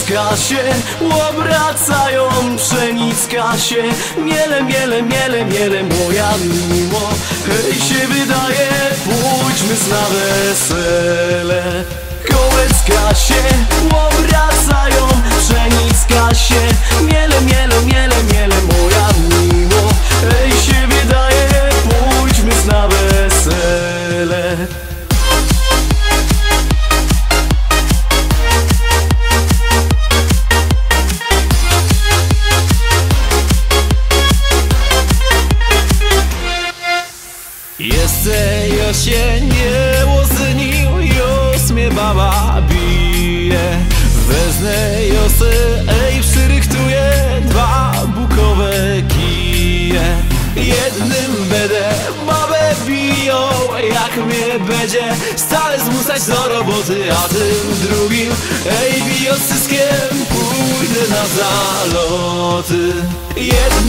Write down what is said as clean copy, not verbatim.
Kołeczka się obracają, pszenicka się miele, miele, miele, miele, moja miło. Hej, się wydaje, pójdźmy na wesele. Kołeczka się obracają, pszenicka się miele, miele, miele, miele, moja miło. Hej, się wydaje, pójdźmy na wesele. Jeszcze jesień nie oznił, już mnie baba bije. Wezmę josy, ej, przyrychtuję dwa bukowe kije. Jednym będę babę biją, jak mnie będzie stale zmuszać do roboty, a tym drugim, ej, bijąc wszystkim pójdę na zaloty.